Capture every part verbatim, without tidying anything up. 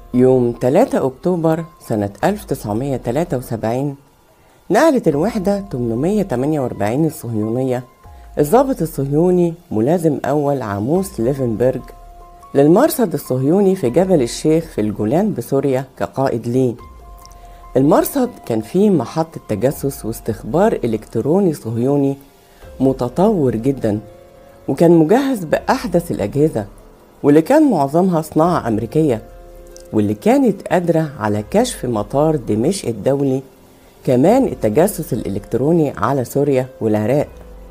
يوم ثلاثة أكتوبر سنة ألف وتسعمائة وثلاثة وسبعين نقلت الوحدة ثمانمائة وثمانية وأربعين الصهيونية الضابط الصهيوني ملازم أول عاموس ليفنبرج للمرصد الصهيوني في جبل الشيخ في الجولان بسوريا كقائد ليه. المرصد كان فيه محطة تجسس واستخبار إلكتروني صهيوني متطور جدا، وكان مجهز بأحدث الأجهزة، واللي كان معظمها صناعة أمريكية، واللي كانت قادرة على كشف مطار دمشق الدولي، كمان التجسس الإلكتروني على سوريا والعراق.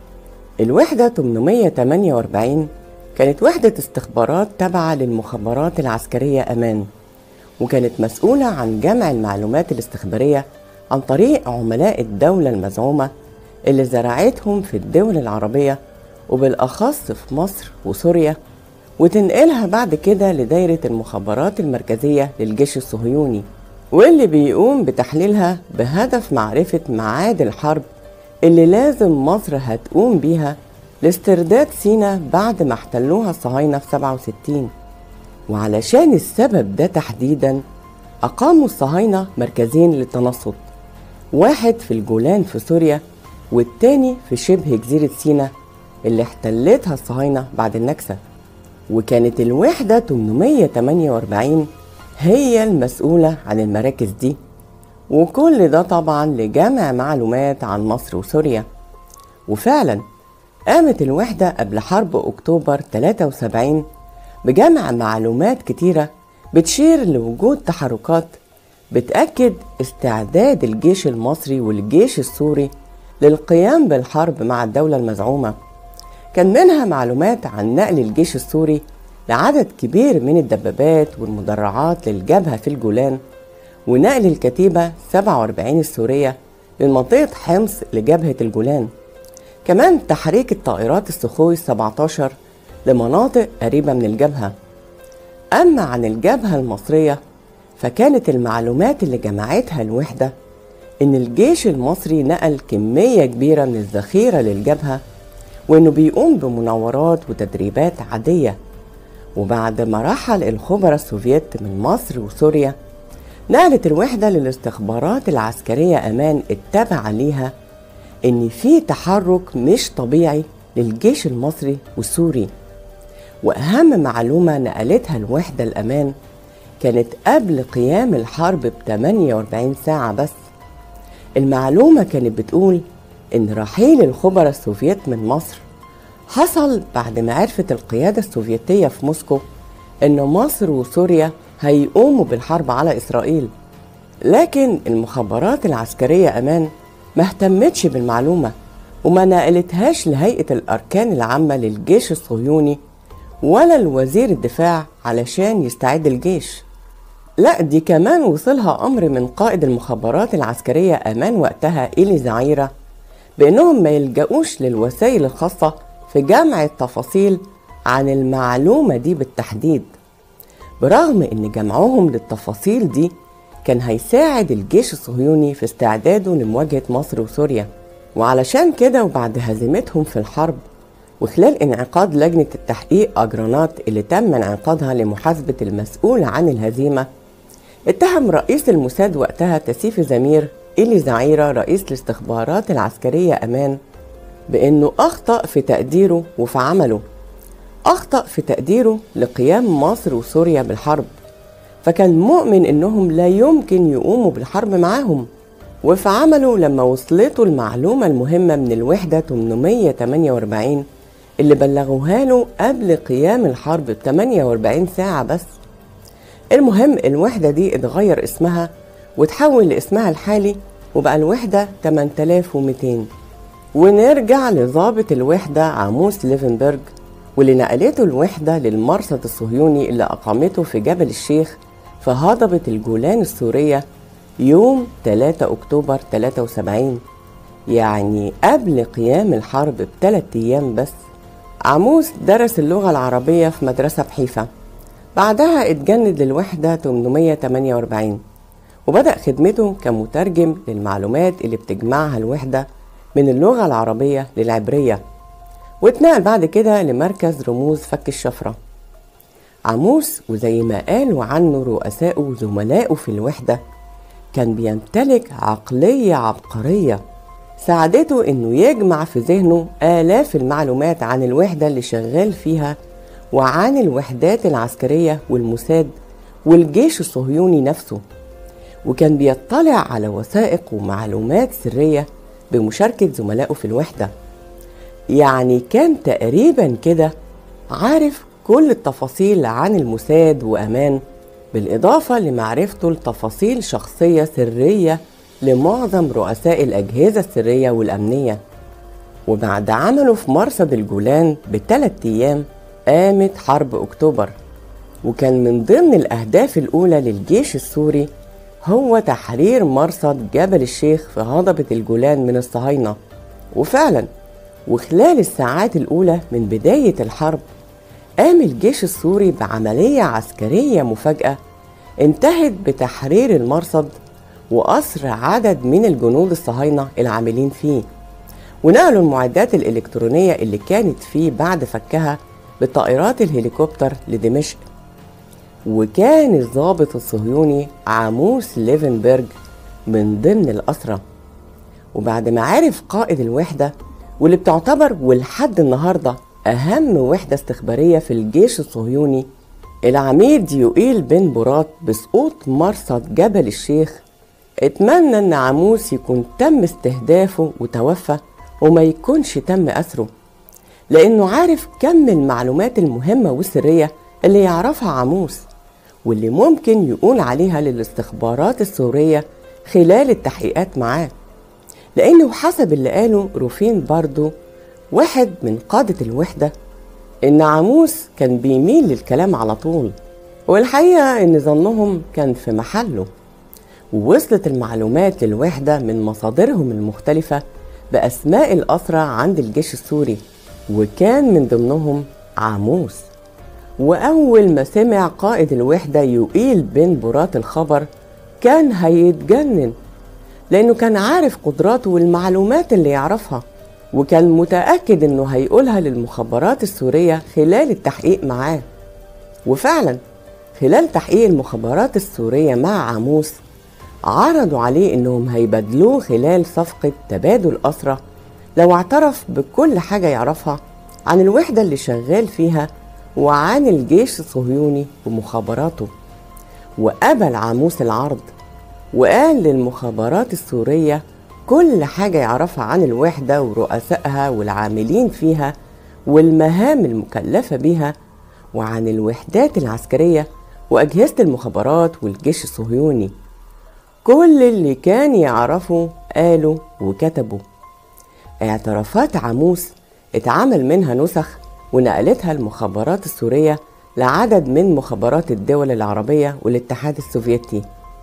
الوحدة ثمانمائة وثمانية وأربعين كانت وحدة استخبارات تابعة للمخابرات العسكرية أمان، وكانت مسؤولة عن جمع المعلومات الاستخبارية عن طريق عملاء الدولة المزعومة اللي زرعتهم في الدول العربية وبالأخص في مصر وسوريا، وتنقلها بعد كده لدايرة المخابرات المركزية للجيش الصهيوني، واللي بيقوم بتحليلها بهدف معرفة ميعاد الحرب اللي لازم مصر هتقوم بيها لاسترداد سيناء بعد ما احتلوها الصهاينة في سبعة وستين. وعلشان السبب ده تحديدا أقاموا الصهاينة مركزين للتنصت، واحد في الجولان في سوريا والتاني في شبه جزيرة سيناء اللي احتلتها الصهاينة بعد النكسة. وكانت الوحدة ثمانمائة وثمانية وأربعين هي المسؤولة عن المراكز دي، وكل ده طبعا لجمع معلومات عن مصر وسوريا. وفعلا قامت الوحدة قبل حرب أكتوبر ثلاثة وسبعين بجمع معلومات كتيرة بتشير لوجود تحركات بتأكد استعداد الجيش المصري والجيش السوري للقيام بالحرب مع الدولة المزعومة. كان منها معلومات عن نقل الجيش السوري لعدد كبير من الدبابات والمدرعات للجبهة في الجولان، ونقل الكتيبة سبعة وأربعين السورية لمنطقة حمص لجبهة الجولان، كمان تحريك الطائرات السخوي سبعة عشر لمناطق قريبة من الجبهة. أما عن الجبهة المصرية فكانت المعلومات اللي جمعتها الوحدة إن الجيش المصري نقل كمية كبيرة من الذخيرة للجبهة، وإنه بيقوم بمناورات وتدريبات عادية. وبعد ما رحل الخبراء السوفيت من مصر وسوريا نقلت الوحدة للاستخبارات العسكرية أمان التابعة ليها إن في تحرك مش طبيعي للجيش المصري والسوري. وأهم معلومة نقلتها الوحدة الأمان كانت قبل قيام الحرب ب ثمانية وأربعين ساعة بس. المعلومة كانت بتقول إن رحيل الخبراء السوفيت من مصر حصل بعد ما عرفت القيادة السوفيتية في موسكو إن مصر وسوريا هيقوموا بالحرب على إسرائيل، لكن المخابرات العسكرية أمان ما اهتمتش بالمعلومة وما نقلتهاش لهيئة الأركان العامة للجيش الصهيوني ولا لوزير الدفاع علشان يستعد الجيش. لا، دي كمان وصلها أمر من قائد المخابرات العسكرية أمان وقتها إيلي زعيرة بأنهم ما يلجأوش للوسائل الخاصة في جمع التفاصيل عن المعلومة دي بالتحديد، برغم أن جمعهم للتفاصيل دي كان هيساعد الجيش الصهيوني في استعداده لمواجهة مصر وسوريا. وعلشان كده وبعد هزيمتهم في الحرب وخلال انعقاد لجنة التحقيق أجرانات اللي تم انعقادها لمحاسبة المسؤول عن الهزيمة، اتهم رئيس الموساد وقتها تسيف زمير إيلي زعيرة رئيس الاستخبارات العسكرية أمان بأنه أخطأ في تقديره وفي عمله. أخطأ في تقديره لقيام مصر وسوريا بالحرب، فكان مؤمن إنهم لا يمكن يقوموا بالحرب معاهم. وفي عمله لما وصلته المعلومة المهمة من الوحدة ثمانمائة وثمانية وأربعين اللي بلغوها له قبل قيام الحرب ب ثمانية وأربعين ساعة بس. المهم الوحدة دي اتغير اسمها وتحول لاسمها الحالي وبقى الوحدة ثمانية آلاف ومئتين. ونرجع لضابط الوحدة عاموس ليفنبرج واللي نقلته الوحدة للمرصد الصهيوني اللي أقامته في جبل الشيخ في هضبة الجولان السورية يوم ثلاثة أكتوبر ثلاثة وسبعين، يعني قبل قيام الحرب بثلاث أيام بس. عاموس درس اللغة العربية في مدرسة بحيفا، بعدها اتجند للوحدة ثمانمائة وثمانية وأربعين وبدأ خدمته كمترجم للمعلومات اللي بتجمعها الوحدة من اللغة العربية للعبرية، واتنقل بعد كده لمركز رموز فك الشفرة. عاموس، وزي ما قالوا عنه رؤساء وزملائه في الوحدة، كان بيمتلك عقلية عبقرية ساعدته إنه يجمع في ذهنه آلاف المعلومات عن الوحدة اللي شغال فيها وعن الوحدات العسكرية والموساد والجيش الصهيوني نفسه، وكان بيطلع على وثائق ومعلومات سرية بمشاركة زملائه في الوحدة. يعني كان تقريبا كده عارف كل التفاصيل عن الموساد وأمان، بالإضافة لمعرفته لتفاصيل شخصية سرية لمعظم رؤساء الأجهزة السرية والأمنية. وبعد عمله في مرصد الجولان بثلاث أيام قامت حرب أكتوبر، وكان من ضمن الأهداف الأولى للجيش السوري هو تحرير مرصد جبل الشيخ في هضبة الجولان من الصهاينة. وفعلا وخلال الساعات الأولى من بداية الحرب قام الجيش السوري بعملية عسكرية مفاجئة انتهت بتحرير المرصد وأسر عدد من الجنود الصهاينة العاملين فيه، ونقلوا المعدات الإلكترونية اللي كانت فيه بعد فكها بطائرات الهليكوبتر لدمشق. وكان الضابط الصهيوني عاموس ليفنبرج من ضمن الأسرى. وبعد ما عرف قائد الوحدة واللي بتعتبر ولحد النهاردة أهم وحدة استخبارية في الجيش الصهيوني، العميد يوئيل بن برات، بسقوط مرصد جبل الشيخ، اتمنى ان عاموس يكون تم استهدافه وتوفى وما يكونش تم أسره، لأنه عارف كم المعلومات المهمة والسرية اللي يعرفها عاموس واللي ممكن يقول عليها للاستخبارات السورية خلال التحقيقات معاه. لأنه حسب اللي قاله روفين باردو واحد من قادة الوحدة إن عاموس كان بيميل للكلام على طول، والحقيقة إن ظنهم كان في محله. ووصلت المعلومات للوحدة من مصادرهم المختلفة بأسماء الأسرى عند الجيش السوري، وكان من ضمنهم عاموس. وأول ما سمع قائد الوحدة يوئيل بن برات الخبر كان هيتجنن، لأنه كان عارف قدراته والمعلومات اللي يعرفها، وكان متأكد إنه هيقولها للمخابرات السورية خلال التحقيق معاه. وفعلا خلال تحقيق المخابرات السورية مع عاموس عرضوا عليه إنهم هيبادلوه خلال صفقة تبادل أسرى لو اعترف بكل حاجة يعرفها عن الوحدة اللي شغال فيها وعن الجيش الصهيوني ومخابراته. وقبل عاموس العرض، وقال للمخابرات السورية كل حاجة يعرفها عن الوحدة ورؤسائها والعاملين فيها والمهام المكلفة بيها، وعن الوحدات العسكرية وأجهزة المخابرات والجيش الصهيوني. كل اللي كان يعرفه قالوا وكتبوا. اعترافات عاموس اتعمل منها نسخ ونقلتها المخابرات السورية لعدد من مخابرات الدول العربية والاتحاد السوفيتي،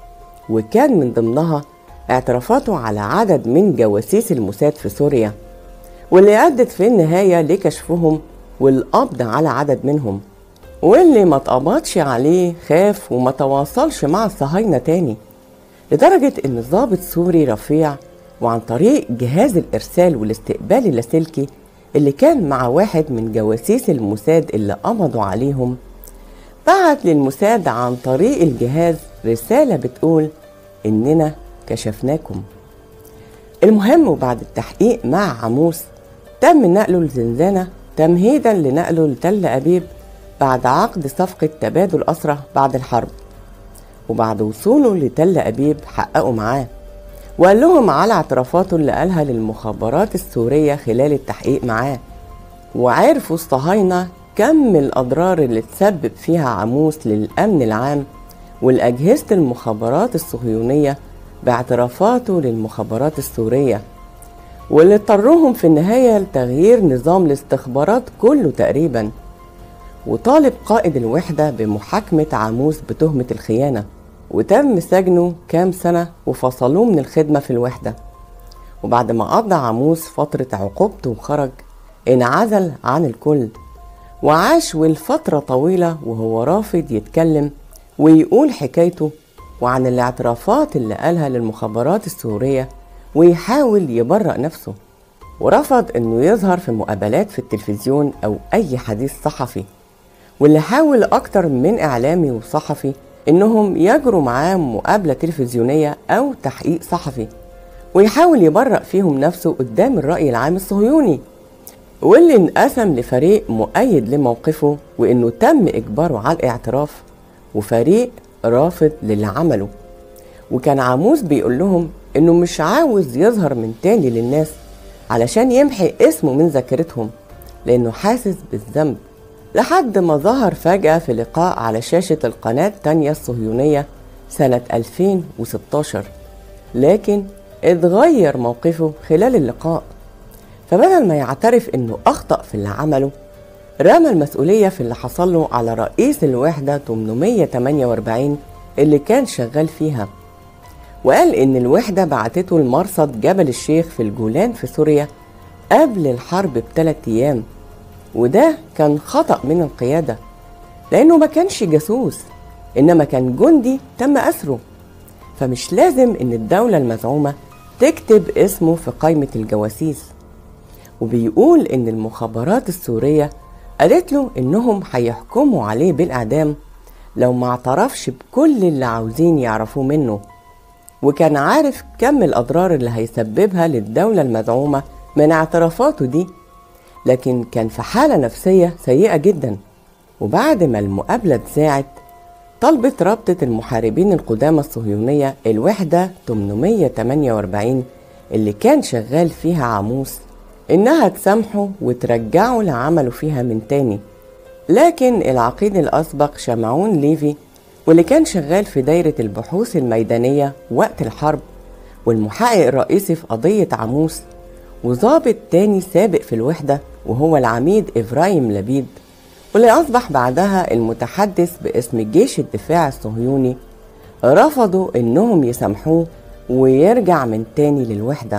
وكان من ضمنها اعترافاته على عدد من جواسيس الموساد في سوريا، واللي أدت في النهاية لكشفهم والقبض على عدد منهم، واللي ما اتقبضش عليه خاف وما تواصلش مع الصهاينة تاني، لدرجة إن ضابط سوري رفيع وعن طريق جهاز الإرسال والاستقبال اللاسلكي اللي كان مع واحد من جواسيس الموساد اللي قبضوا عليهم، بعت للموساد عن طريق الجهاز رسالة بتقول إننا كشفناكم. المهم، وبعد التحقيق مع عاموس تم نقله لزنزانة تمهيدا لنقله لتل أبيب بعد عقد صفقة تبادل أسرى بعد الحرب. وبعد وصوله لتل أبيب حققوا معاه وقال لهم على اعترافاته اللي قالها للمخابرات السورية خلال التحقيق معاه، وعرفوا الصهاينة كم الأضرار اللي تسبب فيها عاموس للأمن العام والأجهزة المخابرات الصهيونية باعترافاته للمخابرات السورية، واللي اضطروهم في النهاية لتغيير نظام الاستخبارات كله تقريبا. وطالب قائد الوحدة بمحاكمة عاموس بتهمة الخيانة، وتم سجنه كام سنة وفصلوه من الخدمة في الوحدة. وبعد ما قضى عاموس فترة عقوبته وخرج، انعزل عن الكل وعاش والفترة طويلة وهو رافض يتكلم ويقول حكايته وعن الاعترافات اللي قالها للمخابرات السورية، ويحاول يبرأ نفسه، ورفض انه يظهر في مقابلات في التلفزيون او اي حديث صحفي، واللي حاول أكتر من إعلامي وصحفي إنهم يجروا معاه مقابلة تلفزيونية أو تحقيق صحفي، ويحاول يبرأ فيهم نفسه قدام الرأي العام الصهيوني، واللي انقسم لفريق مؤيد لموقفه وإنه تم إجباره على الاعتراف، وفريق رافض للي عمله. وكان عاموس بيقول لهم إنه مش عاوز يظهر من تاني للناس علشان يمحي اسمه من ذاكرتهم، لأنه حاسس بالذنب، لحد ما ظهر فجأة في لقاء على شاشة القناة التانية الصهيونية سنة ألفين وستاشر، لكن اتغير موقفه خلال اللقاء. فبدل ما يعترف انه اخطأ في اللي عمله، رمى المسؤولية في اللي حصل له على رئيس الوحدة ثمانمائة وثمانية وأربعين اللي كان شغال فيها، وقال ان الوحدة بعتته لمرصد جبل الشيخ في الجولان في سوريا قبل الحرب بثلاث ايام، وده كان خطأ من القيادة، لانه ما كانش جاسوس، انما كان جندي تم اسره. فمش لازم ان الدولة المزعومة تكتب اسمه في قائمة الجواسيس. وبيقول ان المخابرات السورية قالت له انهم هيحكموا عليه بالاعدام لو ما اعترفش بكل اللي عاوزين يعرفوه منه، وكان عارف كم الاضرار اللي هيسببها للدولة المزعومة من اعترافاته دي، لكن كان في حالة نفسية سيئة جدا. وبعد ما المقابلة اتذاعت، طلبت رابطة المحاربين القدامى الصهيونية الوحدة ثمانمائة وثمانية وأربعين اللي كان شغال فيها عاموس إنها تسامحه وترجعه لعمله فيها من تاني. لكن العقيد الأسبق شمعون ليفي، واللي كان شغال في دايرة البحوث الميدانية وقت الحرب، والمحقق الرئيسي في قضية عاموس، وضابط تاني سابق في الوحدة وهو العميد إبراهيم لبيد، واللي أصبح بعدها المتحدث باسم جيش الدفاع الصهيوني، رفضوا إنهم يسامحوه ويرجع من تاني للوحدة.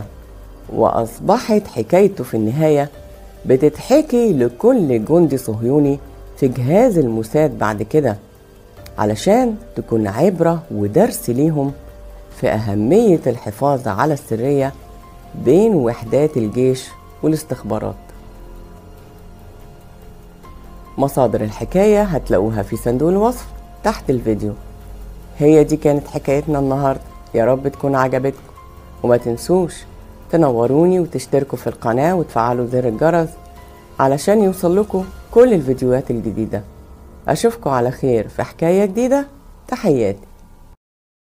وأصبحت حكايته في النهاية بتتحكي لكل جندي صهيوني في جهاز الموساد بعد كده، علشان تكون عبرة ودرس ليهم في أهمية الحفاظ على السرية بين وحدات الجيش والاستخبارات. مصادر الحكاية هتلاقوها في صندوق الوصف تحت الفيديو. هي دي كانت حكايتنا النهاردة، يا رب تكون عجبتكم، وما تنسوش تنوروني وتشتركوا في القناة وتفعلوا زر الجرس علشان يوصل لكم كل الفيديوهات الجديدة. أشوفكم على خير في حكاية جديدة. تحياتي.